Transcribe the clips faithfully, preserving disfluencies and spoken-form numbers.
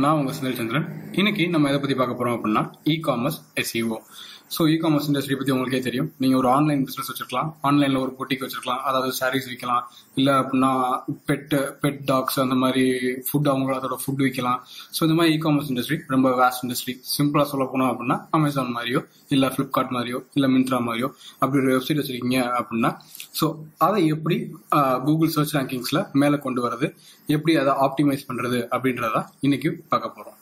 நான் உங்க சுந்தர் சந்திரன். இன்னைக்கு நம்ம எதை பத்தி பார்க்க போறோம் அப்படின்னா e-commerce SEO. So e-commerce industry பத்தி உங்களுக்கே தெரியும். நீங்க ஒரு ஆன்லைன் பிசினஸ் வச்சிருக்கலாம், ஆன்லைன்ல ஒரு பொட்டிக் வச்சிருக்கலாம், அதாவது சாரீஸ் விற்கலாம், இல்ல அப்படின்னா பெட் பெட் டாக்ஸ் அந்த மாதிரி ஃபுட் அவங்க அதோட ஃபுட் விற்கலாம். ஸோ இந்த மாதிரி இ-காமர்ஸ் இண்டஸ்ட்ரி ரொம்ப வேஸ்ட் இண்டஸ்ட்ரி. சிம்பிளா சொல்ல போனோம் அப்படின்னா அமேசான் மாதிரியோ இல்ல பிளிப்கார்ட் மாதிரியோ இல்ல மிந்த்ரா மாதிரியோ அப்படி ஒரு வெப்சைட் வச்சிருக்கீங்க அப்படின்னா ஸோ அதை எப்படி கூகுள் சர்ச் ரேங்கிங்ஸ்ல மேல கொண்டு வரது, எப்படி அதை ஆப்டிமைஸ் பண்றது அப்படின்றத இன்னைக்கு பார்க்க போறோம்.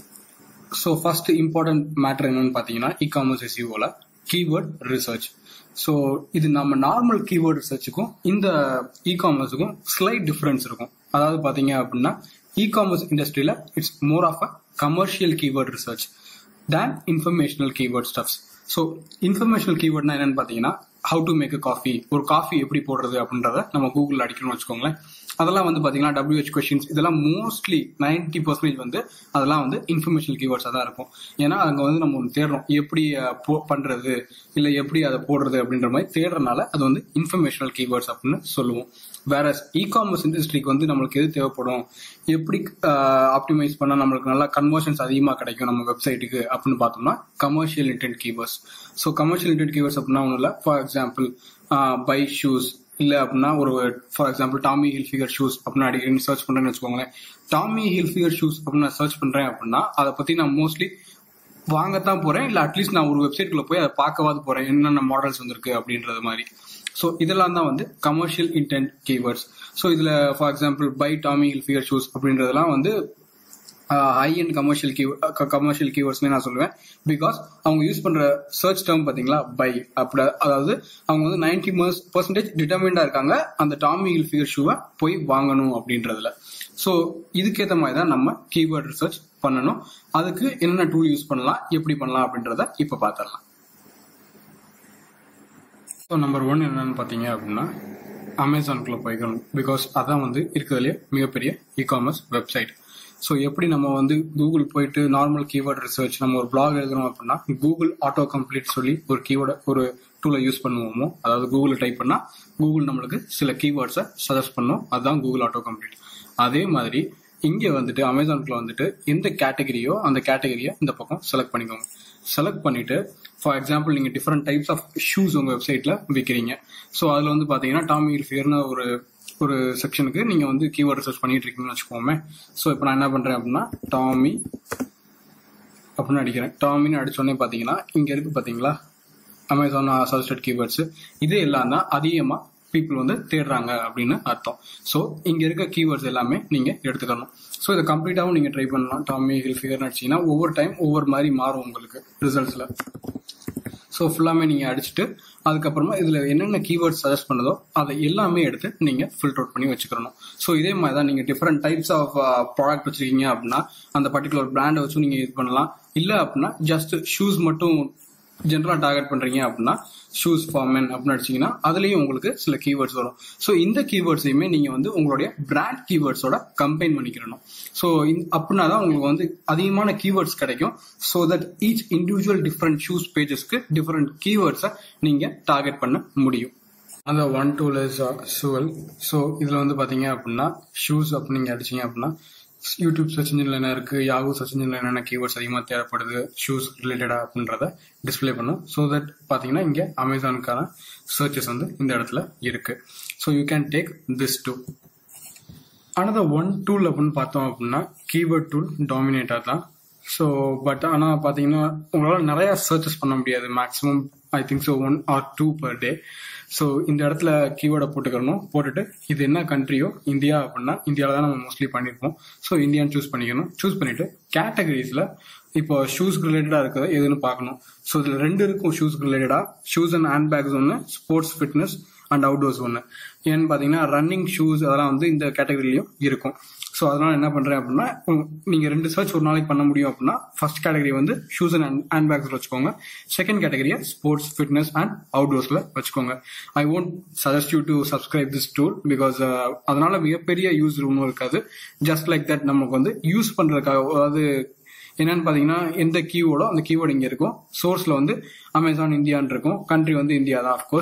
ஸோ ஃபர்ஸ்ட் இம்பார்ட்டன்ட் மேட்டர் என்னன்னு பாத்தீங்கன்னா இ-காமர்ஸ் எஸ்இஓல கீவேர்ட் ரிசர்ச். ஸோ இது நம்ம நார்மல் கீவேர்ட் ரிசர்ச்சுக்கும் இந்த இ-காமர்ஸுக்கும் ஸ்லைட் டிஃபரன்ஸ் இருக்கும். அதாவது பாத்தீங்க அப்படின்னா இ-காமர்ஸ் இண்டஸ்ட்ரியில it's more of a commercial keyword research than informational keyword stuffs. So informational கீவேர்ட்னா என்னன்னு பாத்தீங்கன்னா how to make a coffee, ஒரு காஃபி எப்படி போடுறது அப்படின்றத நம்ம கூகுள் அடிக்கணும்னு வச்சுக்கோங்களேன். அதெல்லாம் வந்து பாத்தீங்கன்னா டபிள்யூஹெச் கொஸ்டின்ஸ் இதெல்லாம் மோஸ்ட்லி நைன்டி பர்சன்டேஜ் வந்து அதெல்லாம் வந்து இன்ஃபர்மேஷனல் கீவேர்ட்ஸா தான் இருக்கும். ஏன்னா அங்க வந்து நம்ம ஒன்று தேடுறோம், எப்படி பண்றது இல்ல எப்படி அதை போடுறது அப்படின்ற மாதிரி தேடுறதுனால அது வந்து இன்ஃபர்மேஷனல் கீவேர்ட்ஸ் அப்படின்னு சொல்லுவோம். வேற இ-காமர்ஸ் இண்டஸ்ட்ரிக்கு வந்து நம்மளுக்கு எது தேவைப்படும், எப்படி ஆப்டிமைஸ் பண்ணா நம்மளுக்கு நல்லா கன்வர்ஷன்ஸ் அதிகமா கிடைக்கும் நம்ம வெப்சைட்டுக்கு அப்படின்னு பார்த்தோம்னா commercial intent keywords. So commercial intent keywords அப்படின்னா ஒன்றும் இல்லை. ஃபார் எக்ஸாம்பிள் பை ஷூஸ் இல்ல அப்படின்னா ஒரு for example Tommy Hilfiger shoes அப்படின்னு அடிக்கடி சர்ச் பண்றேன்னு வச்சுக்கோங்களேன். டாமி ஹில்ஃபிகர் ஷூஸ் அப்படின்னு நான் சர்ச் பண்றேன் அப்படின்னா அதை பத்தி நான் மோஸ்ட்லி வாங்கத்தான் போறேன், இல்ல அட்லீஸ்ட் நான் ஒரு வெப்சைட்குள்ள போய் அதை பார்க்கவாது போறேன் என்னென்ன மாடல்ஸ் வந்திருக்கு அப்படின்றது மாதிரி. ஸோ இதெல்லாம் தான் வந்து கமர்ஷியல் இன்டென்ட் கீவேர்ட்ஸ். ஸோ இதுல for example buy Tommy Hilfiger shoes அப்படின்றதெல்லாம் வந்து high and commercial key commercial கீவேர்ட்ஸ்னே நான் சொல்லுவேன். பிகாஸ் அவங்க யூஸ் பண்ற சர்ச் டேர்ம் பாத்தீங்களா பை, அப்படி அதாவது அவங்க வந்து நைன்டி பர்சன்டேஜ் டிட்டர்மின்டா இருக்காங்க அந்த டாமி ஹில்ஃபிகர் ஷூவை போய் வாங்கணும் அப்படின்றதுல. ஸோ இதுக்கேற்ற மாதிரி தான் நம்ம கீவேர்ட் ரிசர்ச் பண்ணணும். அதுக்கு என்னென்ன டூல் யூஸ் பண்ணலாம், எப்படி பண்ணலாம் அப்படின்றத இப்ப பாத்திரலாம். ஸோ நம்பர் ஒன் என்னன்னு பாத்தீங்க அப்படின்னா அமேசானுக்குள்ள போய்க்கணும். பிகாஸ் அதான் வந்து இருக்கிறதுலே மிகப்பெரிய இ-காமர்ஸ் வெப்சைட். ஸோ எப்படி நம்ம வந்து கூகுள் போயிட்டு நார்மல் கீவேர்ட் ரிசர்ச் நம்ம ஒரு பிளாக் எழுதுறோம் அப்படின்னா கூகுள் ஆட்டோ கம்ப்ளீட் சொல்லி ஒரு கீவேர்டு ஒரு டூலை யூஸ் பண்ணுவோமோ, அதாவது கூகுள் டைப் பண்ணா கூகுள் நம்மளுக்கு சில கீவேர்ட்ஸை சஜஸ்ட் பண்ணும், அதுதான் கூகுள் ஆட்டோ கம்ப்ளீட். அதே மாதிரி இங்க வந்துட்டு அமேசானுக்குள்ள வந்துட்டு எந்த கேட்டகரியோ அந்த கேட்டகரியை இந்த பக்கம் செலக்ட் பண்ணிக்கோங்க. செலக்ட் பண்ணிட்டு ஃபார் எக்ஸாம்பிள் நீங்க டிஃப்ரெண்ட் டைப்ஸ் ஆஃப் ஷூஸ் உங்க வெப்சைட்ல விற்கிறீங்க. ஸோ அதுல வந்து பாத்தீங்கன்னா டாமி ஹில்ஃபிகர்னு ஒரு ஒரு செக்ஷனுக்கு நீங்க வந்து கீவேர்ட் ரிசர்ச் பண்ணிட்டு இருக்கீங்கன்னு வச்சுக்கோமே. ஸோ இப்போ நான் என்ன பண்றேன் அப்படின்னா டாமி அப்படின்னு அடிக்கிறேன். டாமின்னு அடிச்சோடனே பாத்தீங்கன்னா இங்க இருக்கு பாத்தீங்களா அமேசான் சஜஸ்டட் கீவேர்ட்ஸ். இது எல்லாம் தான் அதிகமா பீப்புள் வந்து தேடுறாங்க அப்படின்னு அர்த்தம். ஸோ இங்க இருக்க கீவேர்ட்ஸ் எல்லாமே நீங்க எடுத்துக்கணும். ஸோ இதை கம்ப்ளீட்டாவும் நீங்க ட்ரை பண்ணலாம். டாமி ஹில்ஃபிகர்னு அடிச்சீங்கன்னா ஒவ்வொரு டைம் ஒவ்வொரு மாதிரி மாறும் உங்களுக்கு ரிசல்ட்ஸ்ல. ஸோ ஃபுல்லாமே நீங்க அடிச்சுட்டு அதுக்கப்புறமா இதுல என்னென்ன கீவேர்ட்ஸ் சஜஸ்ட் பண்ணதோ அதை எல்லாமே எடுத்து நீங்க ஃபில்டர் அவுட் பண்ணி வச்சுக்கணும். ஸோ இதே மாதிரி தான் நீங்க டிஃப்ரெண்ட் டைப்ஸ் ஆஃப் ப்ராடக்ட் வச்சிருக்கீங்க அப்படின்னா அந்த பர்டிகுலர் பிராண்டை வச்சு நீங்க இது பண்ணலாம். இல்ல அப்படின்னா ஜஸ்ட் ஷூஸ் மட்டும் ஜென்ரலா டார்கெட் பண்றீங்க அப்படின்னா ஷூஸ் ஃபார் மென் அப்படின்னு அடிச்சீங்கன்னா அதுலயும் உங்களுக்கு சில கீவேர்ட்ஸ் வரும். ஸோ இந்த கீவேர்ட்ஸையுமே நீங்க வந்து உங்களுடைய பிராண்ட் கீவேர்ட்ஸோட கம்பைன் பண்ணிக்கிறணும். ஸோ அப்படின்னா தான் உங்களுக்கு வந்து அதிகமான கீவேர்ட்ஸ் கிடைக்கும். So that each individual different shoes பேஜஸ்க்கு டிஃப்ரெண்ட் கீவேர்ட்ஸை நீங்க டார்கெட் பண்ண முடியும். அந்த one tool is Soovle. So இதுல வந்து பாத்தீங்க அப்படின்னா ஷூஸ் அப்படின்னு நீங்க அடிச்சீங்க அப்படின்னா யூடியூப் சர்ச் இன்ஜின்ல என்ன இருக்கு, யாஹூ சர்ச் இன்ஜின்ல என்னென்ன கீவேர்ட்ஸ் அதிகமா தேவைப்படுது ஷூஸ் ரிலேட்டடா அப்படின்றத டிஸ்பிளே பண்ணும். ஸோ தட் பாத்தீங்கன்னா இங்க அமேசானுக்கான சர்ச்சஸ் வந்து இந்த இடத்துல இருக்கு. So you can take this too. Another one tool அப்படின்னு பார்த்தோம் அப்படின்னா கீவேர்ட் டூல் டாமினேட்டர் தான். ஸோ பட் ஆனா பாத்தீங்கன்னா உங்களால நிறைய சர்ச்சஸ் பண்ண முடியாது. Maximum I think so one or two per day. So இந்த இடத்துல கீவேர்டை போட்டுக்கணும். போட்டுட்டு இது என்ன கண்ட்ரியோ இந்தியா அப்படின்னா இந்தியாவில தான் நம்ம மோஸ்ட்லி பண்ணிருப்போம். ஸோ இந்தியான்னு சூஸ் பண்ணிக்கணும். சூஸ் பண்ணிட்டு கேட்டகரிஸ்ல இப்போ ஷூஸ் ரிலேட்டடா இருக்கிறது எதுன்னு பார்க்கணும். ஸோ இதுல ரெண்டு இருக்கும் ஷூஸ் ரிலேட்டடா. ஷூஸ் அண்ட் ஹேண்ட் பேக்ஸ் ஒன்று, ஸ்போர்ட்ஸ் ஃபிட்னஸ் அண்ட் அவுட்டோர்ஸ் ஒன்று. ஏன்னு பாத்தீங்கன்னா ரன்னிங் ஷூஸ் அதெல்லாம் வந்து இந்த கேட்டகரியிலயும் இருக்கும். ஸோ அதனால என்ன பண்றேன் அப்படின்னா நீங்க ரெண்டு சர்ச் ஒரு நாளைக்கு பண்ண முடியும் அப்படின்னா ஃபர்ஸ்ட் கேட்டகரி வந்து ஷூஸ் அண்ட் ஹேண்ட் பேக்ஸ்ல வச்சுக்கோங்க. செகண்ட் கேட்டகரியா ஸ்போர்ட்ஸ் ஃபிட்னஸ் அண்ட் அவுட்டோர்ஸ்ல வச்சுக்கோங்க. I won't suggest you to subscribe this tool because அதனால மிகப்பெரிய யூஸ் ஒன்றும் இருக்காது. ஜஸ்ட் லைக் தட் நமக்கு வந்து யூஸ் பண்றதுக்காக, அதாவது என்னன்னு பாத்தீங்கன்னா எந்த கீவேர்டோ அந்த கீவேர்டு இங்க இருக்கும். சோர்ஸ்ல வந்து அமேசான் இந்தியான்னு இருக்கும், கண்ட்ரி வந்து இந்தியா தான். அஃப்கோர்ஸ்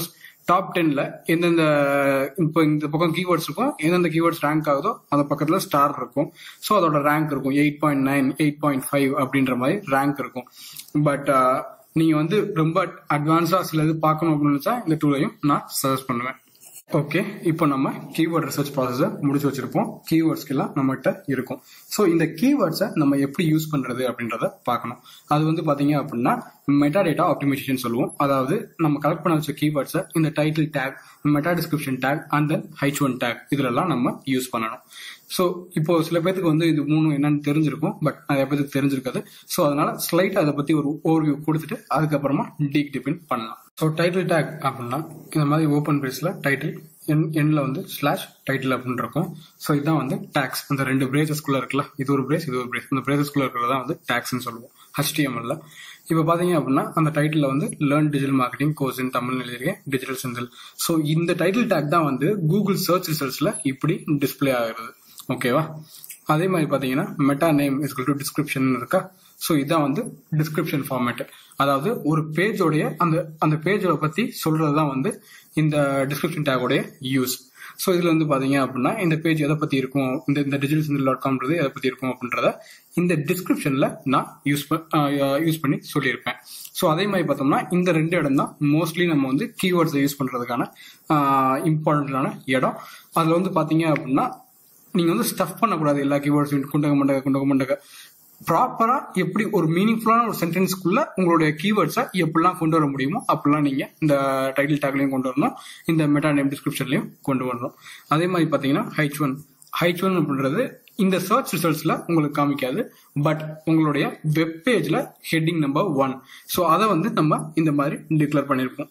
டாப் டென்ல எந்தெந்த இப்போ இந்த பக்கம் கீவேர்ட்ஸ் இருக்கும், எந்தெந்த கீவேர்ட்ஸ் ரேங்க் ஆகுதோ அந்த பக்கத்துல ஸ்டார் இருக்கும். ஸோ அதோட ரேங்க் இருக்கும் eight point nine eight point five அப்படின்ற மாதிரி ரேங்க் இருக்கும். பட் நீங்க வந்து ரொம்ப அட்வான்ஸா சில இது பார்க்கணும் அப்படின்னு நினைச்சா இந்த டூலையும் நான் சஜஸ்ட் பண்ணுவேன். ஓகே, இப்போ நம்ம கீவேர்ட் ரிசர்ச் ப்ராசஸை முடிச்சு வச்சிருப்போம். கீவேர்ட்ஸ்க்கு எல்லாம் நம்மகிட்ட இருக்கும். ஸோ இந்த கீவேர்ட்ஸை நம்ம எப்படி யூஸ் பண்றது அப்படின்றத பார்க்கணும். அது வந்து பாத்தீங்க அப்படின்னா மெட்டா டேட்டா ஆப்டிமைசேஷன் சொல்லுவோம். அதாவது நம்ம கலெக்ட் பண்ண வச்ச கீவேர்ட்ஸை இந்த title tag, meta description tag and then H one tag இதுல எல்லாம் நம்ம யூஸ் பண்ணணும். ஸோ இப்போ சில பேருக்கு வந்து இது மூணு என்னன்னு தெரிஞ்சிருக்கும், பட் நிறைய பேருக்கு தெரிஞ்சிருக்காது. ஸோ அதனால ஸ்லைட் அதை பத்தி ஒரு ஓவர்வியூ கொடுத்துட்டு அதுக்கப்புறமா டீப் டிபெண்ட் பண்ணலாம். ஸோ டைட்டில் டேக் அப்படின்னா இந்த மாதிரி ஓப்பன் பிரேஸ்ல டைட்டில் என் எண்ணில் வந்து ஸ்லாஷ் டைட்டில் அப்படின்னு இருக்கும். ஸோ இதுதான் வந்து டேக்ஸ். அந்த ரெண்டு பிரேசஸ்குள்ள இருக்குல்ல, இது ஒரு பிரேஸ் இது ஒரு பிரேஸ், இந்த பிரேசஸ்குள்ள இருக்கிறதா வந்து டேக்ஸ்ன்னு சொல்லுவோம் ஹெச்டிஎம்எல்ல. இப்போ பாத்தீங்க அப்படின்னா அந்த டைட்டில் வந்து learn digital marketing course in Tamil எழுதியிருக்கேன், டிஜிட்டல் செந்தில். ஸோ இந்த டைட்டில் டேக் தான் வந்து கூகுள் சர்ச் ரிசல்ட்ஸ்ல இப்படி டிஸ்பிளே ஆகுறது. ஓகேவா? அதே மாதிரி பாத்தீங்கன்னா meta name equal to description இருக்கா. ஸோ இதான் வந்து டிஸ்கிரிப்ஷன் ஃபார்மேட். அதாவது ஒரு பேஜோடைய அந்த அந்த பேஜோட பத்தி சொல்றதுதான் வந்து இந்த டிஸ்கிரிப்ஷன் டேகோடைய யூஸ். ஸோ இதுல வந்து பாத்தீங்க அப்படின்னா இந்த பேஜ் எதை பத்தி இருக்கும், இந்த இந்த டிஜிட்டல் செந்தில் டாட் காம்ன்றது எதை பத்தி இருக்கும் அப்படின்றத இந்த டிஸ்கிரிப்ஷன்ல நான் யூஸ் யூஸ் பண்ணி சொல்லியிருப்பேன். ஸோ அதே மாதிரி பார்த்தோம்னா இந்த ரெண்டு இடம் தான் மோஸ்ட்லி நம்ம வந்து கீவேர்ட்ஸை யூஸ் பண்றதுக்கான இம்பார்ட்டன்டான இடம். அதுல வந்து பாத்தீங்க அப்படின்னா நீங்க வந்து ஸ்டஃப் பண்ணக்கூடாது எல்லா கீவேர்ட்ஸையும் குண்டக மண்டக குண்டக மண்டக. ப்ராப்பரா எப்படி ஒரு மீனிங்ஃபுல்லான ஒரு சென்டென்ஸ்க்குள்ள உங்களுடைய கீவேர்ட்ஸை எப்படிலாம் கொண்டு வர முடியுமோ அப்படிலாம் நீங்க இந்த டைட்டில் டேக்லையும் கொண்டு வரணும், இந்த மெட்டா நேம் டிஸ்கிரிப்ஷன்லயும் கொண்டு வரணும். அதே மாதிரி பாத்தீங்கன்னா ஹெச் ஒன் ஹெச் ஒன் அப்படின்றது இந்த சர்ச் ரிசல்ட்ஸ்ல உங்களுக்கு காமிக்காது, பட் உங்களுடைய வெப் பேஜ்ல ஹெட்டிங் நம்பர் ஒன். ஸோ அதை வந்து நம்ம இந்த மாதிரி டிக்ளேர் பண்ணிருப்போம்.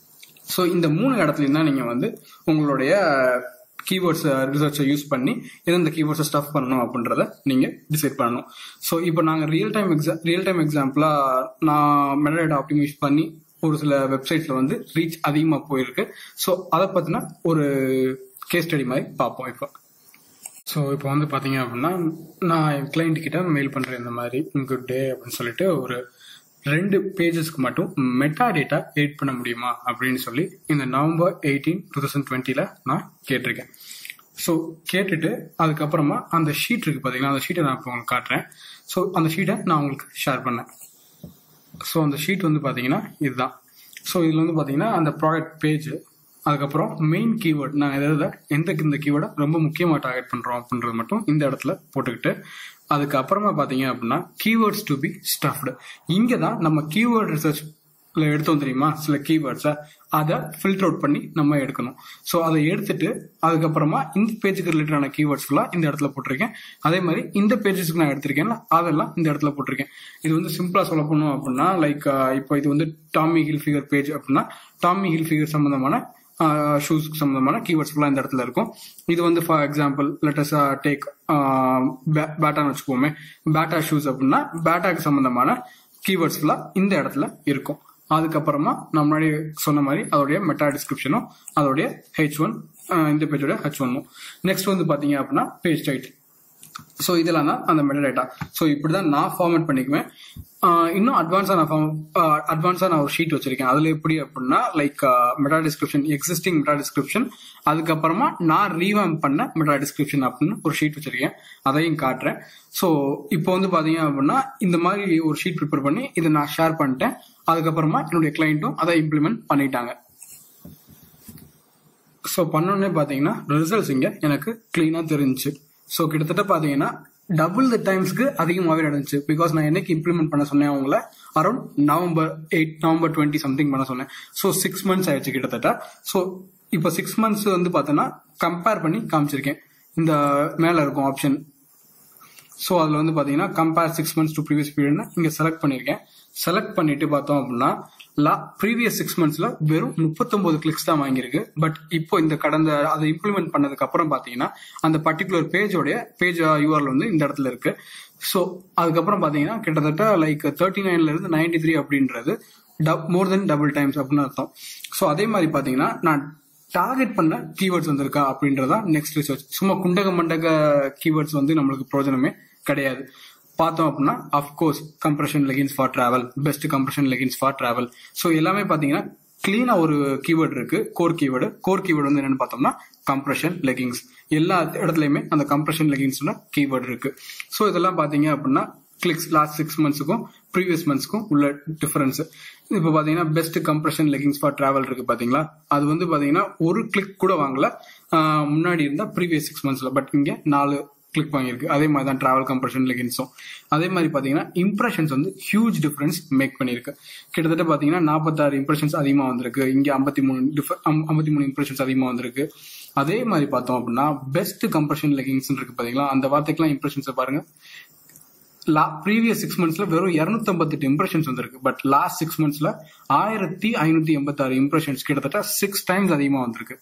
ஸோ இந்த மூணு இடத்துலயும் தான் நீங்க வந்து உங்களுடைய கீவேர்ட்ஸ் ரிசர்ச்சை யூஸ் பண்ணி எந்தெந்த கீவேர்ட்ஸை ஸ்டஃப் பண்ணணும் அப்படின்றத நீங்க டிசைட் பண்ணணும். ஸோ இப்போ நாங்கள் real time exam real time எக்ஸாம்பிளா நான் மெட்டா டேட்டா ஆப்டிமைஸ் பண்ணி ஒரு சில வெப்சைட்ஸ்ல வந்து ரீச் அதிகமாக போயிருக்கு. ஸோ அதை பத்தின ஒரு கேஸ் ஸ்டடி மாதிரி பார்ப்போம் இப்போ. ஸோ இப்போ வந்து பாத்தீங்க அப்படின்னா நான் என் கிளைண்ட் கிட்ட மெயில் பண்றேன் இந்த மாதிரி குட் டே அப்படின்னு சொல்லிட்டு ஒரு ரெண்டு பேஜஸ்க்கு மட்டும் மெட்டா டேட்டா எடிட் பண்ண முடியுமா அப்படின்னு சொல்லி இந்த நவம்பர் எயிட்டீன் டூ தௌசண்ட் டுவெண்ட்டில நான் கேட்டிருக்கேன். ஸோ கேட்டுட்டு அதுக்கப்புறமா அந்த ஷீட் இருக்கு பாத்தீங்கன்னா, அந்த ஷீட்டை நான் இப்போ உங்களுக்கு காட்டுறேன். ஸோ அந்த ஷீட்டை நான் உங்களுக்கு ஷேர் பண்ணேன். ஸோ அந்த ஷீட் வந்து பாத்தீங்கன்னா இதுதான். ஸோ இதுல வந்து பாத்தீங்கன்னா அந்த ப்ராடக்ட் பேஜ், அதுக்கப்புறம் மெயின் கீவேர்ட் நான் எதாவது எந்த இந்த கீவேர்டை ரொம்ப முக்கியமாக டார்கெட் பண்றோம் அப்படின்றது மட்டும் இந்த இடத்துல போட்டுக்கிட்டு அதுக்கப்புறமா பாத்தீங்க அப்படின்னா கீவேர்ட்ஸ் டு பி ஸ்டஃப்டு. இங்க தான் நம்ம கீவேர்ட் ரிசர்ச்ல எடுத்தோம் தெரியுமா சில கீவேர்ட்ஸை, அதை ஃபில்டர் அவுட் பண்ணி நம்ம எடுக்கணும். ஸோ அதை எடுத்துட்டு அதுக்கப்புறமா இந்த பேஜுக்கு ரிலேட்டடான கீவேர்ட்ஸ் எல்லாம் இந்த இடத்துல போட்டிருக்கேன். அதே மாதிரி இந்த பேஜஸ்க்கு நான் எடுத்திருக்கேன், அதெல்லாம் இந்த இடத்துல போட்டிருக்கேன். இது வந்து சிம்பிளா சொல்ல போனோம் அப்படின்னா லைக் இப்போ இது வந்து டாமி ஹில்ஃபிகர் பேஜ் அப்படின்னா டாமி ஹில்ஃபிகர் சம்பந்தமான ஷூஸ் சம்பந்தமான கீவேர்ட்ஸ் எல்லாம் இந்த இடத்துல இருக்கும். இது வந்து ஃபார் எக்ஸாம்பிள் லெட்டஸ் டேக் பேட்டான்னு வச்சுக்கோமே, பேட்டா ஷூஸ் அப்படின்னா பேட்டாக்கு சம்பந்தமான கீவேர்ட்ஸ் எல்லாம் இந்த இடத்துல இருக்கும். அதுக்கப்புறமா நான் முன்னாடி சொன்ன மாதிரி அதோடைய மெட்டா டிஸ்கிரிப்ஷனும் அதோடைய ஹெச் ஒன் இந்த பேஜோட ஹெச் ஒன்னும். நெக்ஸ்ட் வந்து பாத்தீங்க அப்படின்னா பேஜ் டைட்டில். ஸோ இதெல்லாம் தான் அந்த மெட்டா டேட்டா. ஸோ இப்படிதான் நான் ஃபார்மேட் பண்ணிக்குவேன். இன்னும் அட்வான்ஸா நான் அட்வான்ஸா நான் ஒரு ஷீட் வச்சிருக்கேன். அதுல எப்படி அப்படின்னா like meta description, existing meta description, அதுக்கப்புறமா நான் ரீவாம்ப் பண்ண மெட்டா டிஸ்கிரிப்ஷன் அப்படின்னு ஒரு ஷீட் வச்சிருக்கேன். அதையும் காட்டுறேன். ஸோ இப்போ வந்து பாத்தீங்க அப்படின்னா இந்த மாதிரி ஒரு ஷீட் ப்ரிப்பேர் பண்ணி இதை நான் ஷேர் பண்ணிட்டேன். அதுக்கப்புறமா என்னுடைய கிளைண்ட்டும் அதை இம்ப்ளிமெண்ட் பண்ணிட்டாங்க. ஸோ பண்ணோடனே பாத்தீங்கன்னா ரிசல்ட்ஸ் இங்க எனக்கு கிளீனா தெரிஞ்சுச்சு. ஸோ கிட்டத்தட்ட பாத்தீங்கன்னா டபுள் த டைம்ஸ்க்கு அதிகமாகவே நடந்துச்சு. பிகாஸ் நான் என்னைக்கு இம்ப்ளிமெண்ட் பண்ண சொன்னேன் அவங்கள around November eight November twenty something பண்ண சொன்னேன். ஸோ சிக்ஸ் மந்த்ஸ் ஆயிடுச்சு கிட்டத்தட்ட. ஸோ இப்போ சிக்ஸ் மந்த்ஸ் வந்து பார்த்தோன்னா கம்பேர் பண்ணி காமிச்சிருக்கேன். இந்த மேல இருக்கும் ஆப்ஷன். ஸோ அதுல வந்து பாத்தீங்கன்னா compare six months to previous பீரியட்னு இங்க செலக்ட் பண்ணிருக்கேன். செலக்ட் பண்ணிட்டு பார்த்தோம் அப்படின்னா ப்ரீவியஸ் சிக்ஸ் மந்த்ஸ்ல வெறும் முப்பத்தொன்பது கிளிக்ஸ் தான் வாங்கியிருக்கு. பட் இப்போ இந்த கடந்த அதை இம்ப்ளிமெண்ட் பண்ணதுக்கு அப்புறம் பாத்தீங்கன்னா அந்த பர்டிகுலர் பேஜோடைய பேஜ் யூஆர்எல் வந்து இந்த இடத்துல இருக்கு. ஸோ அதுக்கப்புறம் பாத்தீங்கன்னா கிட்டத்தட்ட லைக் தேர்ட்டி நைன்ல இருந்து நைன்டி த்ரீ அப்படின்றது மோர் தென் டபுள் டைம்ஸ் அப்படின்னு அர்த்தம். ஸோ அதே மாதிரி பாத்தீங்கன்னா நான் டார்கெட் பண்ண கீவேர்ட்ஸ் வந்திருக்கா அப்படின்றதா நெக்ஸ்ட் ரிசர்ச். சும்மா குண்டக மண்டக கீவேர்ட்ஸ் வந்து நம்மளுக்கு பிரயோஜனமே கிடையாது. பார்த்தோம் அப்படின்னா of course compression leggings for travel, best compression leggings for travel. So எல்லாமே பாத்தீங்கன்னா கிளீனா ஒரு கீவேர்டு இருக்கு, கோர் கீவேர்டு. கோர் கீவேர்டு வந்து என்னன்னு பார்த்தோம்னா கம்ப்ரஷன் லெகிங்ஸ். எல்லா இடத்துலயுமே அந்த கம்ப்ரஷன் லெகிங்ஸ் கீவேர்டு இருக்கு. ஸோ இதெல்லாம் பாத்தீங்க அப்படின்னா கிளிக்ஸ் லாஸ்ட் சிக்ஸ் மந்த்ஸுக்கும் ப்ரீவியஸ் மந்த்ஸ்க்கும் உள்ள டிஃபரன்ஸ். இப்போ பாத்தீங்கன்னா best compression leggings for travel இருக்கு பாத்தீங்களா, அது வந்து பாத்தீங்கன்னா ஒரு கிளிக் கூட வாங்கல முன்னாடி இருந்தா ப்ரீவியஸ் சிக்ஸ் மந்த்ஸ்ல, பட் இங்க நாலு கிளிக் வாங்கியிருக்கு. அதே மாதிரி தான் டிராவல் கம்ப்ரஷன் லெகின்ஸும். அதே மாதிரி பாத்தீங்கன்னா இம்ப்ரெஷன்ஸ் வந்து ஹியூஜ் டிஃபரன்ஸ் மேக் பண்ணிருக்கு. கிட்டத்தட்ட பாத்தீங்கன்னா நாற்பத்தாறு இம்ப்ரெஷன்ஸ் அதிகமா வந்திருக்கு, இங்க ஐம்பத்தி மூணு ஐம்பத்தி மூணு இம்ப்ரெஷன்ஸ் அதிகமா வந்திருக்கு. அதே மாதிரி பார்த்தோம் அப்படின்னா பெஸ்ட் கம்ப்ரஷன் லெகிங்ஸ் இருக்கு பாத்தீங்களா, அந்த வார்த்தைக்கெல்லாம் இம்ப்ரெஷன்ஸ் பாருங்க. ப்ரீவியஸ் சிக்ஸ் மந்த்ஸ்ல வெறும் இருநூத்தி ஐம்பத்தி எட்டு இம்ப்ரெஷன்ஸ் வந்திருக்கு, பட் லாஸ்ட் சிக்ஸ் மந்த்ஸ்ல ஆயிரத்தி ஐநூத்தி எண்பத்தி ஆறு இம்ப்ரெஷன்ஸ், கிட்டத்தட்ட சிக்ஸ் டைம்ஸ் அதிகமா வந்திருக்கு.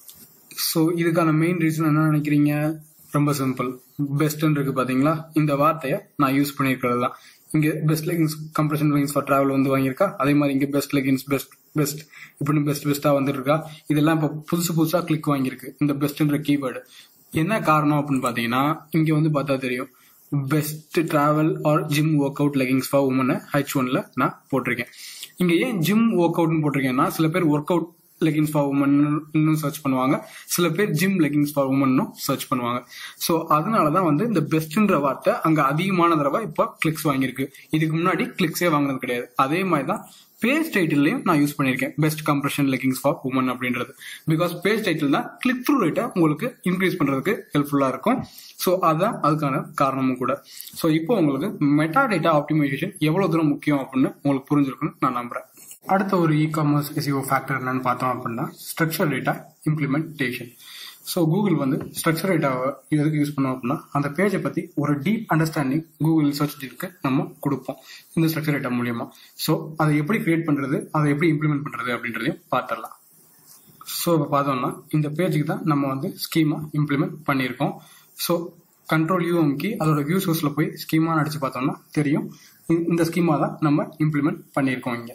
ஸோ இதுக்கான மெயின் ரீசன் என்ன நினைக்கிறீங்க? ரொம்ப சிம்பிள். பெஸ்ட் இருக்கு பாத்தீங்களா, இந்த வார்த்தையை நான் யூஸ் பண்ணிருக்கிறது தான். இங்க best leggings compression leggings for travel வந்து வாங்கியிருக்கா, அதே மாதிரி இங்க பெஸ்ட் லெகின்ஸ் பெஸ்ட் பெஸ்ட் இப்படின்னு பெஸ்ட் பெஸ்டா வந்துருக்கா. இதெல்லாம் இப்போ புதுசு புதுசா கிளிக் வாங்கியிருக்கு இந்த பெஸ்ட்ன்ற கீவேர்டு. என்ன காரணம் அப்படின்னு பாத்தீங்கன்னா இங்க வந்து பார்த்தா தெரியும், best travel or gym work out leggings for women H ஒன்ல நான் போட்டிருக்கேன். இங்க ஏன் ஜிம் ஒர்க் அவுட்னு போட்டிருக்கேன்னா சில பேர் work out leggings for women search பண்ணுவாங்க, சில பேர் gym leggings for women search பண்ணுவாங்க. சோ அதனாலதான் வந்து இந்த பெஸ்ட்ன்ற வார்த்தை அங்க அதிகமான தடவை இப்போ கிளிக்ஸ் வாங்கியிருக்கு. இதுக்கு முன்னாடி கிளிக்ஸே வாங்கினது கிடையாது. அதே மாதிரிதான் பேஜ் டைட்டிலையும் நான் யூஸ் பண்ணிருக்கேன் best compression leggings for women அப்படின்றது. பிகாஸ் பேஜ் டைட்டில் தான் கிளிக் த்ரூ ரேட்டை உங்களுக்கு இன்க்ரீஸ் பண்றதுக்கு ஹெல்ப்ஃபுல்லா இருக்கும். ஸோ அதான் அதுக்கான காரணமும் கூட. ஸோ இப்போ உங்களுக்கு மெட்டா டேட்டா ஆப்டிமைசேஷன் எவ்வளவு தூரம் முக்கியம் அப்படின்னு உங்களுக்கு புரிஞ்சிருக்குன்னு நான் நம்புறேன். அடுத்த ஒரு இ-காமர்ஸ் எஸ்இஓ ஃபேக்டர் என்னன்னு பார்த்தோம் அப்படின்னா structure data implementation. So Google வந்து ஸ்ட்ரக்சர் டேட்டாவை எதுக்கு யூஸ் பண்ணோம் அப்படின்னா அந்த பேஜை பத்தி ஒரு டீப் அண்டர்ஸ்டாண்டிங் கூகுள் சர்ச் இன்ஜினுக்கு நம்ம கொடுப்போம் இந்த ஸ்ட்ரக்சர் டேட்டா மூலியமா. ஸோ அதை எப்படி கிரியேட் பண்றது, அதை எப்படி இம்ப்ளிமெண்ட் பண்றது அப்படின்றதையும் பார்த்துடலாம். ஸோ இப்போ பார்த்தோம்னா இந்த பேஜுக்கு தான் நம்ம வந்து ஸ்கீமா இம்ப்ளிமெண்ட் பண்ணியிருக்கோம். ஸோ கண்ட்ரோல் யூ அமுக்கி அதோட வியூ சோர்ஸ்ல போய் ஸ்கீமா அடிச்சு பார்த்தோம்னா தெரியும், இந்த ஸ்கீமா தான் நம்ம இம்ப்ளிமெண்ட் பண்ணியிருக்கோம் இங்க.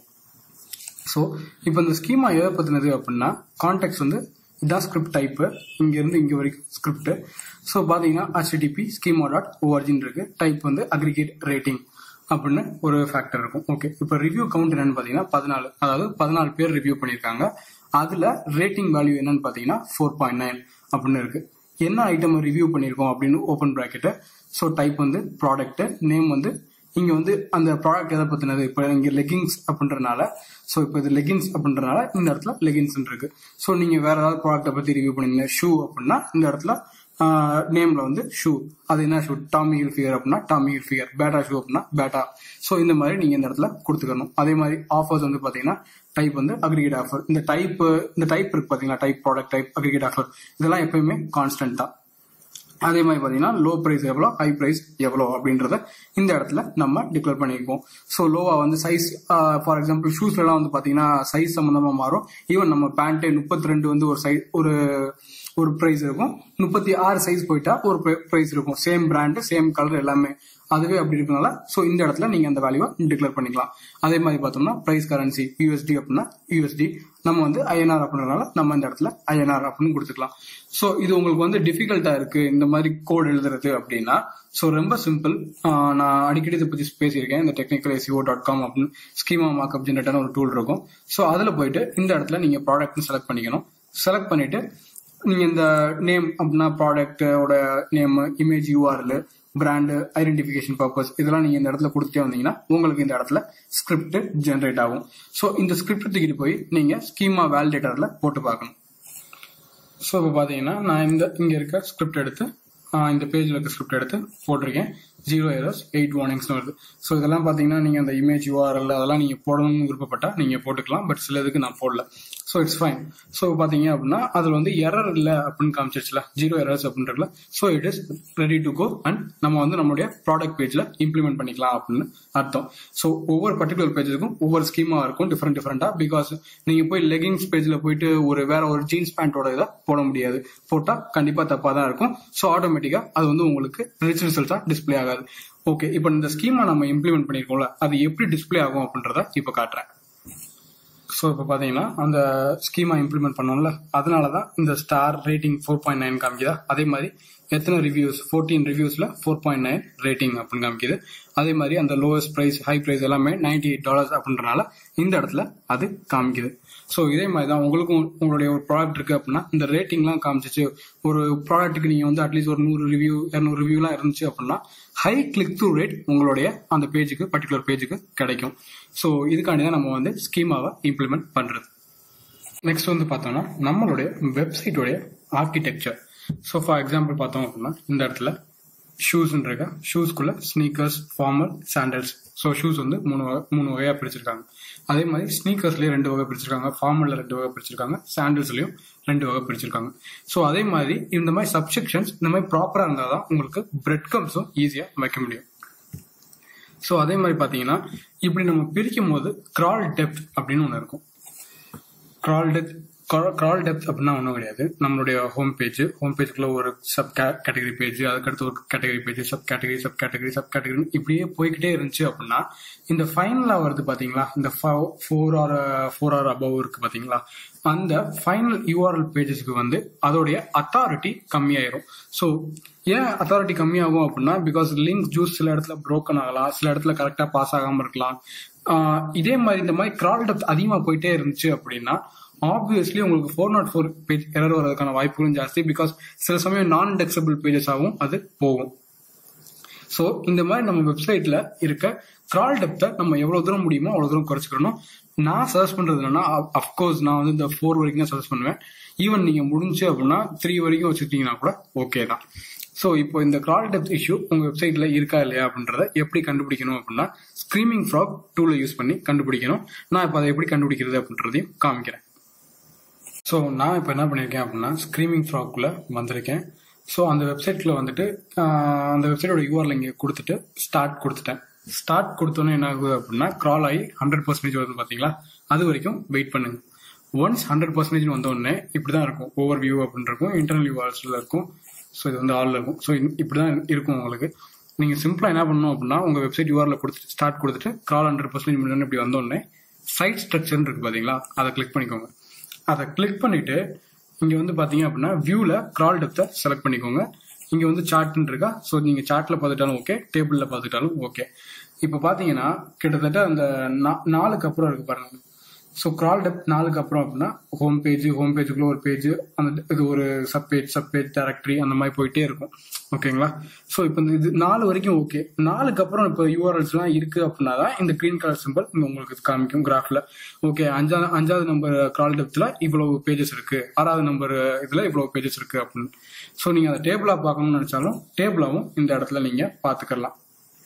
ஸோ இப்போ இந்த ஸ்கீமா எதை பத்தினது அப்படின்னா கான்டெக்ட் வந்து இதான் ஸ்கிரிப்ட் டைப், இங்க இருந்து இங்க வரைக்கும் ஸ்கிரிப்ட். ஸோ பாத்தீங்கன்னா ஹெச்டிடிபி ஸ்கீமா டாட் ஓஆர்ஜின் இருக்கு, டைப் வந்து அக்ரிகேட் ரேட்டிங் அப்படின்னு ஒரு ஃபேக்டர் இருக்கும். ஓகே, இப்போ ரிவ்யூ கவுண்ட் என்னன்னு பாத்தீங்கன்னா பதினாலு, அதாவது பதினாலு பேர் ரிவ்யூ பண்ணிருக்காங்க. அதுல ரேட்டிங் வேல்யூ என்னன்னு பாத்தீங்கன்னா ஃபோர் பாயிண்ட் நைன் அப்படின்னு இருக்கு. என்ன ஐட்டம் ரிவ்யூ பண்ணிருக்கோம் அப்படின்னு ஓபன் பிராக்கெட். ஸோ டைப் வந்து ப்ராடக்ட், நேம் வந்து இங்க வந்து அந்த ப்ராடக்ட் எதை பத்தினது, இப்போ இங்க லெகிங்ஸ் அப்படின்றனால, ஸோ இப்போ இது லெகின்ஸ் அப்படின்றனால இந்த இடத்துல லெகின்ஸ் இருக்கு. ஸோ நீங்க வேற ஏதாவது ப்ராடக்ட்டை பத்தி ரிவ்யூ பண்ணீங்க ஷூ அப்படின்னா இந்த இடத்துல நேம்ல வந்து ஷூ, அது என்ன ஷூ, டாமி ஹில்ஃபிகர் அப்படின்னா டாமி ஹில்ஃபிகர், பேட்டா ஷூ அப்படின்னா பேட்டா. ஸோ இந்த மாதிரி நீங்க இந்த இடத்துல கொடுத்துக்கணும். அதே மாதிரி ஆஃபர்ஸ் வந்து பாத்தீங்கன்னா டைப் வந்து அக்ரிகேட் ஆஃபர். இந்த டைப் இந்த டைப் இருக்கு பாத்தீங்கன்னா type product type aggregate offer, இதெல்லாம் எப்பயுமே கான்ஸ்டன்ட் தான். அதே மாதிரி பாத்தீங்கன்னா லோ பிரைஸ் எவ்வளோ, ஹை பிரைஸ் எவ்வளோ அப்படின்றத இந்த இடத்துல நம்ம டிக்ளேர் பண்ணிருக்கோம். ஸோ லோவா வந்து சைஸ், ஃபார் எக்ஸாம்பிள் ஷூஸ்ல எல்லாம் வந்து பாத்தீங்கன்னா சைஸ் சம்பந்தமா மாறும். ஈவன் நம்ம பேண்ட் முப்பத்தி ரெண்டு வந்து ஒரு சைஸ் ஒரு ஒரு பிரைஸ் இருக்கும், முப்பத்தி ஆறு சைஸ் போயிட்டா ஒரு பிரைஸ் இருக்கும். சேம் பிராண்ட் சேம் கலர் எல்லாமே அதுவே அப்படி இருக்கனால ஸோ இந்த இடத்துல நீங்க அந்த வேல்யூவை டிக்ளேர் பண்ணிக்கலாம். அதே மாதிரி பார்த்தோம்னா பிரைஸ் கரன்சி யூஎஸ்டி அப்படின்னா யூஎஸ்டி, நம்ம வந்து ஐஎன்ஆர் அப்படின்றனால நம்ம இந்த இடத்துல ஐஎன்ஆர் அப்படின்னு கொடுத்துக்கலாம். ஸோ இது உங்களுக்கு வந்து டிஃபிகல்ட்டா இருக்கு இந்த மாதிரி கோட் எழுதுறது அப்படின்னா ஸோ ரொம்ப சிம்பிள். நான் அடிக்கடி இதை பத்தி பேசியிருக்கேன். இந்த டெக்னிக்கல் எஸ்இஓ டாட் காம் அப்படின்னு ஸ்கீமா மார்க்அப் ஜெனரேட்டர்னு ஒரு டூல் இருக்கும். ஸோ அதுல போயிட்டு இந்த இடத்துல நீங்க ப்ராடக்ட்னு செலக்ட் பண்ணிக்கணும். செலக்ட் பண்ணிட்டு நீங்க இந்த நேம் அப்படின்னா ப்ராடக்டோட name, image, URL, brand, identification purpose, இதெல்லாம் நீங்க இந்த இடத்துல கொடுத்துட்டே வந்தீங்கன்னா உங்களுக்கு இந்த இடத்துல ஸ்கிரிப்ட் ஜெனரேட் ஆகும். ஸோ இந்த ஸ்கிரிப்ட் தூக்கிட்டு போய் நீங்க ஸ்கீமா வேலிடேட்டர்ல போட்டு பார்க்கணும். ஸோ இப்போ பாத்தீங்கன்னா நான் இந்த இங்க இருக்க ஸ்கிரிப்ட் எடுத்து இந்த பேஜ்ல இருக்க ஸ்கிரிப்ட் எடுத்து போட்டிருக்கேன். ஜீரோ எரர்ஸ் எயிட் வார்னிங்ஸ் வருது. ஸோ இதெல்லாம் பாத்தீங்கன்னா நீங்க அந்த இமேஜ் யூஆர்எல் அதெல்லாம் நீங்க போடணும்னு விருப்பப்பட்டா நீங்க போட்டுக்கலாம். பட் சில இதுக்கு நான் போடல. So it's fine. ஸோ பாத்தீங்க அப்படின்னா அதுல வந்து எரர் இல்ல அப்படின்னு காமிச்சிருச்சுல, ஜீரோ எரர்ஸ் அப்படின்றதுல. So it is ready to go and நம்ம வந்து நம்மளுடைய ப்ராடக்ட் பேஜ்ல இம்ப்ளிமெண்ட் பண்ணிக்கலாம் அப்படின்னு அர்த்தம். ஸோ ஒவ்வொரு பர்டிகுலர் பேஜுக்கும் ஒவ்வொரு ஸ்கீமா இருக்கும் டிஃப்ரெண்ட் டிஃப்ரெண்டா. பிகாஸ் நீங்க போய் லெகிங்ஸ் பேஜ்ல போயிட்டு ஒரு வேற ஒரு ஜீன்ஸ் பேண்டோட இதை போட முடியாது. போட்டா கண்டிப்பா தப்பா தான் இருக்கும். ஸோ ஆட்டோமேட்டிக்கா அது வந்து உங்களுக்கு ரிச் ரிசல்ட்டா டிஸ்பிளே ஆகாது. ஓகே, இப்போ இந்த ஸ்கீமா நம்ம இம்ப்ளிமெண்ட் பண்ணிருக்கோம்ல, அது எப்படி டிஸ்பிளே ஆகும் அப்படின்றத இப்ப காட்டுறேன். ஸோ இப்போ பாத்தீங்கன்னா அந்த ஸ்கீமா இம்ப்ளிமெண்ட் பண்ணோம்ல, அதனாலதான் இந்த star rating four point nine காமிக்குதா. அதே மாதிரி எத்தனை ரிவ்யூஸ், ஃபோர்டீன் ரிவ்யூஸ்ல ஃபோர் பாயிண்ட் நைன் ரேட்டிங் அப்படின்னு காமிக்குது. அதே மாதிரி அந்த லோவஸ்ட் பிரைஸ், ஹை பிரைஸ் எல்லாமே நைன்டி எயிட் டாலர்ஸ் அப்படின்றனால இந்த இடத்துல அது காமிக்குது. ஸோ இதே மாதிரி தான் உங்களுக்கும் உங்களுடைய ஒரு ப்ராடக்ட் இருக்கு அப்படின்னா இந்த ரேட்டிங்லாம் காமிச்சிச்சு. ஒரு ப்ராடக்ட்டுக்கு நீங்க வந்து அட்லீஸ்ட் ஒரு நூறு ரிவ்யூ இரநூறு ரிவ்யூலாம் இருந்துச்சு அப்படின்னா ஹை கிளிக் த்ரூ ரேட் உங்களுடைய அந்த பேஜுக்கு பர்டிகுலர் பேஜுக்கு கிடைக்கும். ஸோ இதுக்காண்டி தான் நம்ம வந்து ஸ்கீமாவை இம்ப்ளிமெண்ட் பண்றது. நெக்ஸ்ட் வந்து பார்த்தோம்னா நம்மளுடைய வெப்சைட்டோடைய ஆர்கிடெக்சர். ஸோ ஃபார் எக்ஸாம்பிள் பார்த்தோம் அப்படின்னா இந்த இடத்துல ஷூஸ் இருக்கா, ஷூஸ்க்குள்ள sneakers, formal, sandals. So shoes வந்து மூணு வகை மூணு வகையா பிரிச்சிருக்காங்க. அதே மாதிரி ஸ்னீக்கர்ஸ்லயும் ரெண்டு வகை பிரிச்சிருக்காங்க, ஃபார்மல்ல ரெண்டு வகை பிரிச்சிருக்காங்க, சாண்டல்ஸ்லயும் ரெண்டு வகை பிரிச்சிருக்காங்க. ஸோ அதே மாதிரி இந்த மாதிரி சப்செக்ஷன்ஸ் இந்த மாதிரி ப்ராப்பரா இருந்தாதான் உங்களுக்கு பிரெட் கம்ஸும் ஈஸியா வைக்க முடியும். ஸோ அதே மாதிரி பாத்தீங்கன்னா இப்படி நம்ம பிரிக்கும் போது கிரால் டெப்த் அப்படின்னு ஒன்று இருக்கும். கிரால் டெப்த் கிரால் டெப்த் அப்படின்னா ஒன்றும் கிடையாது. நம்மளுடைய ஹோம் பேஜ், ஹோம் பேஜுக்குள்ள ஒரு சப் கேட்டகரி பேஜ், அதுக்கடுத்து ஒரு category page, sub category sub category sub category இப்படியே போய்கிட்டே இருந்துச்சு அப்படின்னா இந்த ஃபைனலா வருது பாத்தீங்களா, இந்த four or four or above இருக்கு பாத்தீங்களா, அந்த ஃபைனல் யூஆர்எல் பேஜஸ்க்கு வந்து அதோடைய அத்தாரிட்டி கம்மியாயிரும். ஸோ ஏன் அத்தாரிட்டி கம்மியாகும் அப்படின்னா பிகாஸ் லிங்க் ஜூஸ் சில இடத்துல புரோக்கன் ஆகலாம், சில இடத்துல கரெக்டா பாஸ் ஆகாம இருக்கலாம். இதே மாதிரி இந்த மாதிரி கிரால் டெப்த் அதிகமா போயிட்டே இருந்துச்சு அப்படின்னா ஆப்வியஸ்லி உங்களுக்கு four not four page error வரதுக்கான வாய்ப்புகளும் ஜாஸ்தி. பிகாஸ் சில சமயம் நான் இண்டெக்ஸபிள் பேஜஸ் ஆகும் அது போகும். ஸோ இந்த மாதிரி நம்ம வெப்சைட்ல இருக்க கிரால் டெப்த்தை நம்ம எவ்வளவு தூரம் முடியுமோ அவ்வளவு தூரம் குறைச்சிக்கணும். நான் சஜஸ்ட் பண்றது என்னன்னா, அப்கோர்ஸ் நான் வந்து இந்த ஃபோர் வரைக்கும் தான் சஜஸ்ட் பண்ணுவேன். ஈவன் நீங்க முடிஞ்சு அப்படின்னா த்ரீ வரைக்கும் வச்சுக்கிட்டீங்கன்னா கூட ஓகே தான். ஸோ இப்போ இந்த கிரால் டெப்த் இஷ்யூ உங்க வெப்சைட்ல இருக்கா இல்லையா அப்படின்றத எப்படி கண்டுபிடிக்கணும் அப்படின்னா ஸ்க்ரீமிங் ஃப்ராக் டூலை யூஸ் பண்ணி கண்டுபிடிக்கணும். நான் இப்போ அதை எப்படி கண்டுபிடிக்கிறது அப்படின்றதையும் காமிக்கிறேன். ஸோ நான் இப்போ என்ன பண்ணியிருக்கேன் அப்படின்னா ஸ்க்ரீமிங் ஃப்ராக்குள்ள வந்திருக்கேன். ஸோ அந்த வெப்சைட்ல வந்துட்டு அந்த வெப்சைட்டோட யூஆர்எல் இங்கே கொடுத்துட்டு ஸ்டார்ட் கொடுத்துட்டேன். ஸ்டார்ட் கொடுத்தோன்னே என்ன ஆகுது அப்படின்னா கிரால் ஆகி ஹண்ட்ரட் பர்சன்டேஜ் வருது பாத்தீங்களா, அது வரைக்கும் வெயிட் பண்ணுங்க. ஒன்ஸ் ஹண்ட்ரட் பர்சன்டேஜ் வந்த உடனே இப்படிதான் இருக்கும், ஓவர் வியூ அப்படின்னு இருக்கும், இன்டர்னல் யூஆர்எல்ஸ்ல இருக்கும். ஸோ இது வந்து ஆல்ல இருக்கும். ஸோ இப்படிதான் இருக்கும் உங்களுக்கு. நீங்க சிம்பிளா என்ன பண்ணணும் அப்படின்னா உங்க வெப்சைட் யூஆர்எல் கொடுத்துட்டு ஸ்டார்ட் கொடுத்துட்டு கிரால் ஹண்ட்ரட் பர்சன்டேஜ் முடிஞ்சோன்னு இப்படி வந்த உடனே சைட் ஸ்ட்ரக்சர் இருக்கு பாத்தீங்களா, அதை கிளிக் பண்ணிக்கோங்க. அதை கிளிக் பண்ணிட்டு இங்க வந்து பாத்தீங்க அப்படின்னா வியூல கிரால் டெப்த்தை செலக்ட் பண்ணிக்கோங்க. இங்க வந்து சார்ட்னு இருக்கா, ஸோ நீங்க சார்ட்ல பார்த்துட்டாலும் ஓகே, டேபிள்ல பார்த்துட்டாலும் ஓகே. இப்ப பாத்தீங்கன்னா கிட்டத்தட்ட அந்த நாலுக்கு அப்புறம் இருக்கு பாருங்க. ஸோ கிரால் டெப்த் நாலுக்கு அப்புறம் அப்படின்னா ஹோம் பேஜ், ஹோம் பேஜுக்குள்ள ஒரு பேஜ், அந்த இது ஒரு sub page, sub page directory அந்த மாதிரி போயிட்டே இருக்கும். ஓகேங்களா? ஸோ இப்போ இது நாலு வரைக்கும் ஓகே. நாலுக்கு அப்புறம் இப்போ யூஆர்எல்ஸ் எல்லாம் இருக்கு அப்படின்னா தான் இந்த கிரீன் கலர் சிம்பிள் உங்களுக்கு காமிக்கும் கிராஃப்ல. ஓகே, அஞ்சாவது அஞ்சாவது நம்பர் கிரால் டெப்த்ல இவ்வளவு பேஜஸ் இருக்கு, ஆறாவது நம்பர் இதுல இவ்வளவு பேஜஸ் இருக்கு அப்படின்னு. ஸோ நீங்க அதை டேபிளா பார்க்கணும்னு நினைச்சாலும் டேபிளாவும் இந்த இடத்துல நீங்க பாத்துக்கலாம்.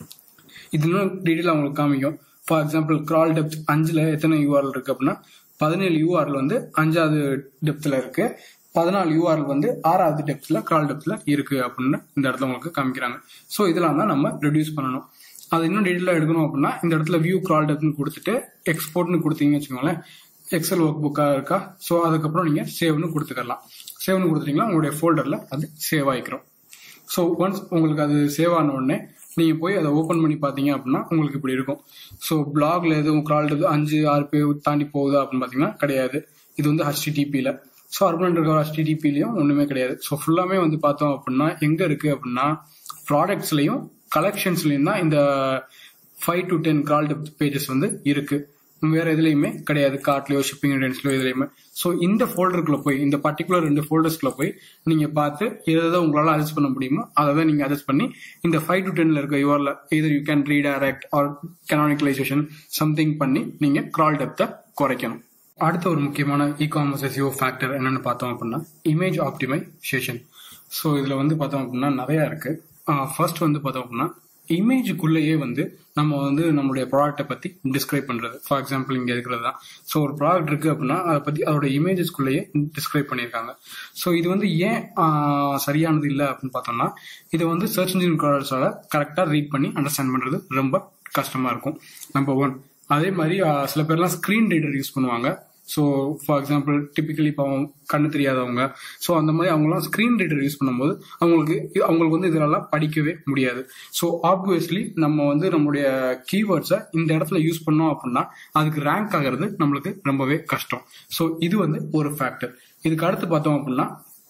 இது இன்னும் டீட்டெயிலா உங்களுக்கு காமிக்கும். ஃபார் எக்ஸாம்பிள் கிரால் டெப்த் அஞ்சுல எத்தனை யூஆர்எல் இருக்கு அப்படின்னா பதினேழு யூஆர்எல் வந்து அஞ்சாவது டெப்த்ல இருக்கு, பதினாலு யூஆர்எல் வந்து ஆறாவது டெப்த்ல கிரால் டெப்த்ல இருக்கு அப்படின்னு இந்த இடத்துல உங்களுக்கு காமிக்கிறாங்க. ஸோ இதெல்லாம் தான் நம்ம ரெடியூஸ் பண்ணணும். அது இன்னும் டீட்டெயிலா எடுக்கணும் அப்படின்னா இந்த இடத்துல வியூ கிரால் டெப்த்னு கொடுத்துட்டு எக்ஸ்போர்ட்னு கொடுத்தீங்கன்னு வச்சுக்கோங்களேன், எக்ஸல் ஒர்க் புக்கா இருக்கா. ஸோ அதுக்கப்புறம் நீங்க சேவ்னு கொடுத்துக்கலாம். சேவ்னு கொடுத்துட்டீங்கன்னா உங்களுடைய ஃபோல்டர்ல அது சேவ் ஆயிக்கிறோம். ஸோ ஒன்ஸ் உங்களுக்கு அது சேவ் ஆன உடனே நீங்க போய் அதை ஓபன் பண்ணி பாத்தீங்க அப்படின்னா உங்களுக்கு இப்படி இருக்கும். ஸோ பிளாக்ல எதுவும் கிரால் டெப்த் அஞ்சு ஆறு பேர் தாண்டி போகுதா அப்படின்னு பாத்தீங்கன்னா கிடையாது. இது வந்து ஹெச்டிடிபில. ஸோ அர்பன் இருக்கிற ஹெச்டிடிபிலையும் ஒண்ணுமே கிடையாது. ஸோ ஃபுல்லாமே வந்து பார்த்தோம் அப்படின்னா எங்க இருக்கு அப்படின்னா ப்ராடக்ட்ஸ்லயும் கலெக்ஷன்ஸ்லயும் தான் இந்த five to ten crawl depth pages வந்து இருக்கு. வேற எதுலையுமே கிடையாது, கார்ட்லயோ ஷிப்பிங் இண்டென்ஸ்லயோ எதுலையுமே. ஸோ இந்த ஃபோல்டருக்குள்ள போய் இந்த பர்டிகுலர் ரெண்டு ஃபோல்டர்ஸ்க்குள்ள போய் நீங்க பார்த்து எதாவது உங்களால அட்ஜஸ்ட் பண்ண முடியுமோ அதை தான் நீங்க அட்ஜஸ்ட் பண்ணி இந்த ஃபைவ் டு டென்ல இருக்க யூஆர்ல either you can redirect or canonicalization something பண்ணி நீங்க கிரால் டெப்த்தை குறைக்கணும். அடுத்த ஒரு முக்கியமான இகாமர்ஸ் எஸ்இஓ ஃபேக்டர் என்னன்னு பார்த்தோம் அப்படின்னா இமேஜ் ஆப்டிமைசேஷன். ஸோ இதுல வந்து பார்த்தோம் அப்படின்னா நிறைய இருக்கு. ஃபர்ஸ்ட் வந்து பார்த்தோம் அப்படின்னா இமேஜுக்குள்ளேயே வந்து நம்ம வந்து நம்மளுடைய ப்ராடக்ட்டை பத்தி டிஸ்கிரைப் பண்றது. ஃபார் எக்ஸாம்பிள் இங்க இருக்கிறது தான். ஸோ ஒரு ப்ராடக்ட் இருக்கு அப்படின்னா அதை பத்தி அதோட இமேஜஸ்குள்ளேயே டிஸ்கிரைப் பண்ணியிருக்காங்க. ஸோ இது வந்து ஏன் சரியானது இல்லை அப்படின்னு பார்த்தோம்னா இதை வந்து சர்ச் இன்ஜின் ப்ராடக்ட்ஸால கரெக்டா ரீட் பண்ணி அண்டர்ஸ்டாண்ட் பண்றது ரொம்ப கஷ்டமா இருக்கும். Number one. அதே மாதிரி சில பேர்லாம் ஸ்கிரீன் ரீடர் யூஸ் பண்ணுவாங்க. ஸோ ஃபார் எக்ஸாம்பிள் டிபிக்கலி இப்போ கண்ணு தெரியாதவங்க, ஸோ அந்த மாதிரி அவங்களாம் ஸ்கிரீன் ரீடர் யூஸ் பண்ணும்போது அவங்களுக்கு அவங்களுக்கு வந்து இதெல்லாம் படிக்கவே முடியாது. ஸோ ஆப்வியஸ்லி நம்ம வந்து நம்மளுடைய கீவேர்ட்ஸை இந்த இடத்துல யூஸ் பண்ணோம் அப்படின்னா அதுக்கு ரேங்க் ஆகிறது நம்மளுக்கு ரொம்பவே கஷ்டம். ஸோ இது வந்து ஒரு ஃபேக்டர். இதுக்கு அடுத்து பார்த்தோம் அப்படின்னா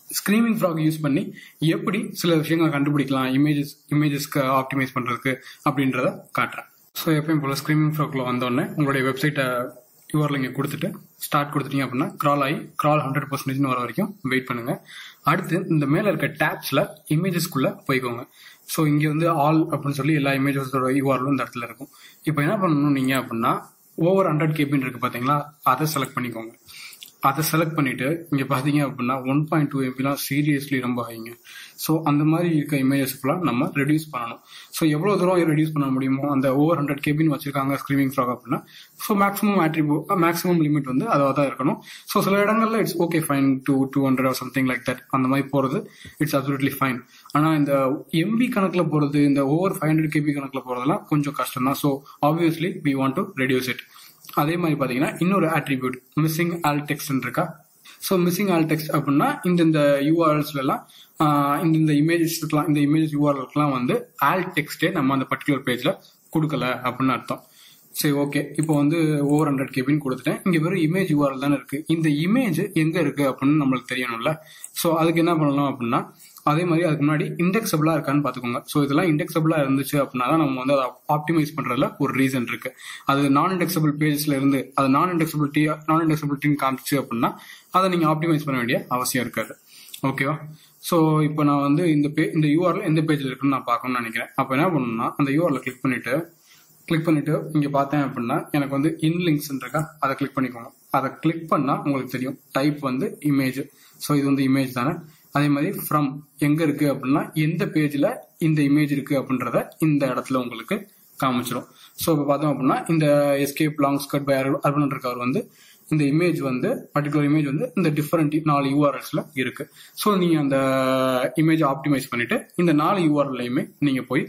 ஸ்கிரீமிங் ஃப்ராக் யூஸ் பண்ணி எப்படி சில விஷயங்களை கண்டுபிடிக்கலாம் இமேஜஸ் இமேஜஸ்க்கு ஆப்டிமைஸ் பண்றதுக்கு அப்படின்றத காட்டுறேன். ஸோ எப்பயும் போல ஸ்கிரீமிங் ஃப்ராக்ல வந்தோடனே உங்களுடைய வெப்சைட்டை யூஆர்எல் இங்கே கொடுத்துட்டு ஸ்டார்ட் கொடுத்துட்டீங்க அப்படின்னா கிரால் ஆகி கிரால் ஹண்ட்ரட் பர்சன்டேஜ் வர வரைக்கும் வெயிட் பண்ணுங்க. அடுத்து இந்த மேல இருக்க டேப்ஸ்ல இமேஜஸ்குள்ள போய்க்கோங்க. ஸோ இங்க வந்து ஆல் அப்படின்னு சொல்லி எல்லா இமேஜஸோட யூஆர்எலும் இந்த இடத்துல இருக்கும். இப்போ என்ன பண்ணணும் நீங்க அப்படின்னா ஓவர் ஹண்ட்ரட் கேபின்னு இருக்கு பாத்தீங்களா, அதை செலக்ட் பண்ணிக்கோங்க. அதை செலக்ட் பண்ணிட்டு இங்க பாத்தீங்க அப்படின்னா ஒன் பாயிண்ட் டூ எம்பிலாம் சீரியஸ்லி ரொம்ப ஹைங்க. ஸோ அந்த மாதிரி இருக்க இமேஜஸ்க்குலாம் நம்ம ரெடியூஸ் பண்ணணும். ஸோ எவ்வளவு தூரம் ரெடியூஸ் பண்ண முடியுமோ அந்த ஓவர் ஹண்ட்ரட் கேபின்னு வச்சிருக்காங்க ஸ்கிரீமிங் ஃப்ராக் அப்படின்னா so maximum attribute maximum limit வந்து அதாக தான் இருக்கணும். ஸோ சில இடங்கள்ல it's okay fine to two hundred or something like that அந்த மாதிரி போறது இட்ஸ் அப்சல்யூட்லி ஃபைன். ஆனா இந்த எம்பி கணக்குல போறது இந்த ஓவர் ஃபைவ் ஹண்ட்ரட் கேபி கணக்குல போறதெல்லாம் கொஞ்சம் கஷ்டம் தான். So obviously we want to reduce it. அதே மாதிரி பாத்தீங்கன்னா இன்னொரு ஆட்ரிபியூட் மிஸ்ஸிங் ஆல் டெக்ஸ்ட் இருக்கா. ஸோ மிஸ்ஸிங் ஆல் டெக்ஸ்ட் அப்படின்னா இந்த யூஆர்எல்ஸ்ல எல்லாம் இந்த இமேஜஸ்லாம் இந்த இமேஜஸ் யூஆர்எல்க்குலாம் வந்து ஆல் டெக்ஸ்டே நம்ம அந்த பர்டிகுலர் பேஜ்ல கொடுக்கல அப்படின்னு அர்த்தம். சரி ஓகே, இப்போ வந்து ஓவர் ஹண்ட்ரட் கேபின்னு கொடுத்துட்டேன். இங்க வெறும் இமேஜ் யூஆர்எல் தானே இருக்கு. இந்த இமேஜ் எங்க இருக்கு அப்படின்னு நம்மளுக்கு தெரியணும்ல. ஸோ அதுக்கு என்ன பண்ணலாம் அப்படின்னா அதே மாதிரி அதுக்கு முன்னாடி இண்டெக்ஸபிளா இருக்கான்னு பாத்துக்கோங்க. ஸோ இதெல்லாம் இண்டெக்ஸபிளா இருந்துச்சு அப்படின்னா தான் நம்ம வந்து அதை ஆப்டிமைஸ் பண்றதுல ஒரு ரீசன் இருக்கு. அது நான் இண்டெக்ஸபிள் பேஜஸ்ல இருந்து அது நான் இண்டெக்ஸபிலிட்டி நான் இண்டெக்ஸபிலிட்டின்னு காமிச்சு அப்படின்னா அதை நீங்க ஆப்டிமைஸ் பண்ண வேண்டிய அவசியம் இருக்காது. ஓகேவா? ஸோ இப்போ நான் வந்து இந்த பே இந்த யூஆர்எல் எந்த பேஜ்ல இருக்குன்னு நான் பார்க்கணும்னு நினைக்கிறேன். அப்போ என்ன பண்ணணும்னா அந்த யூஆர்எல் கிளிக் பண்ணிட்டு கிளிக் பண்ணிட்டு இங்க பார்த்தேன் அப்படின்னா எனக்கு வந்து இன் லிங்க்ஸ் இருக்கா, அதை கிளிக் பண்ணிக்கோங்க. அதை கிளிக் பண்ணா உங்களுக்கு தெரியும் டைப் வந்து இமேஜ். ஸோ இது வந்து இமேஜ் தானே. அதே மாதிரி ஃப்ரம் எங்க இருக்கு அப்படின்னா எந்த பேஜ்ல இந்த இமேஜ் இருக்கு அப்படின்றத இந்த இடத்துல உங்களுக்கு காமிச்சிடும். ஸோ இப்போ பார்த்தோம் அப்படின்னா இந்த escape long skirt by urban இருக்கவர் வந்து இந்த இமேஜ் வந்து பர்டிகுலர் இமேஜ் வந்து இந்த டிஃபரெண்ட் நாலு யூஆர்எல்ஸ்ல இருக்கு. ஸோ நீங்க அந்த இமேஜ் ஆப்டிமைஸ் பண்ணிட்டு இந்த நாலு யூஆர்எல்லையுமே நீங்க போய்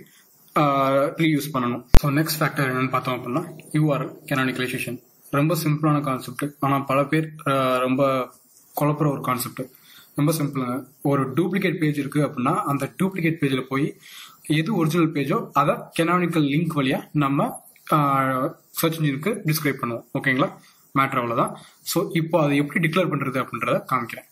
ரீயூஸ் பண்ணணும். ஸோ நெக்ஸ்ட் ஃபேக்டர் என்னன்னு பார்த்தோம் அப்படின்னா யூஆர்எல் கெனானிகலைசேஷன். ரொம்ப சிம்பிளான கான்செப்ட், ஆனால் பல பேர் ரொம்ப குழப்புற ஒரு கான்செப்ட். ரொம்ப சிம்பிளுங்க. ஒரு டூப்ளிகேட் பேஜ் இருக்கு அப்படின்னா அந்த டூப்ளிகேட் பேஜ்ல போய் எது ஒரிஜினல் பேஜோ அதை கெனானிக்கல் லிங்க் வழியா நம்ம சர்ச் இன்ஜினுக்கு டிஸ்கிரைப் பண்ணுவோம். ஓகேங்களா? மேட்டர் அவ்வளவுதான். ஸோ இப்போ அதை எப்படி டிக்ளேர் பண்றது அப்படின்றத காமிக்கிறேன்.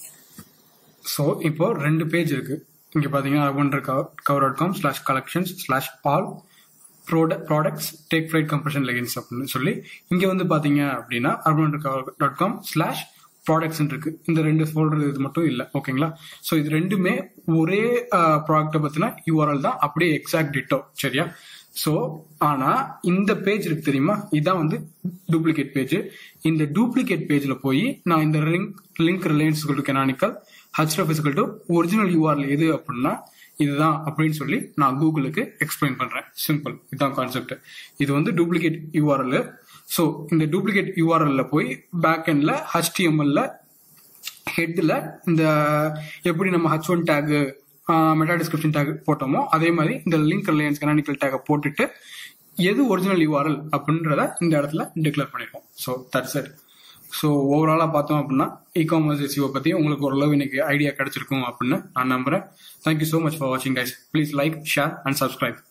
ஸோ இப்போ ரெண்டு பேஜ் இருக்கு. இங்க பாத்தீங்கன்னா Urban Cover dot com slash collections slash all products take flight compression leggings அப்படின்னு சொல்லி இங்க வந்து பாத்தீங்க அப்படின்னா Urban Cover dot com slash products இருக்கு. இந்த ரெண்டு ஃபோல்டர் இது மட்டும் இல்ல. ஓகேங்களா? சோ இது ரெண்டுமே ஒரே ப்ராடக்ட பத்தின யூஆர்எல் தான், அப்படியே எக்ஸாக்ட் டிட்டோ. சரியா? சோ ஆனா இந்த பேஜ் இருக்கு தெரியுமா, இதான் வந்து டூப்ளிகேட் பேஜ். இந்த டூப்ளிகேட் பேஜ்ல போய் நான் இந்த link link reliance to canonical HTF to original URL எது அப்படின்னா இதுதான் அப்படின்னு சொல்லி நான் கூகுளுக்கு எக்ஸ்பிளைன் பண்றேன். சிம்பிள், இதுதான் கான்செப்ட். இது வந்து டூப்ளிகேட் யூஆர்எல். சோ இந்த டூப்ளிகேட் யூஆர்எல்ல போய் பேக் எண்ட்ல ஹெச்டிஎம்எல்ல ஹெட்ல இந்த எப்படி நம்ம H one tag meta description tag போட்டோமோ அதே மாதிரி இந்த லிங்க் ரிலையன்ஸ் கெனானிக்கல் டேக் போட்டுட்டு எது ஒரிஜினல் யூஆர்எல் அப்படின்றத இந்த இடத்துல டிக்ளேர் பண்ணிருக்கோம். So that's it. ஸோ ஓவராலா பார்த்தோம் அப்படின்னா இகாமர்ஸ் எஸ்இஓ பத்தி உங்களுக்கு ஓரளவு இன்னைக்கு ஐடியா கிடைச்சிருக்கும் அப்படின்னு நான் நம்புறேன். தேங்க்யூ ஸோ மச் ஃபார் வாட்சிங் guys. Please like, share and subscribe.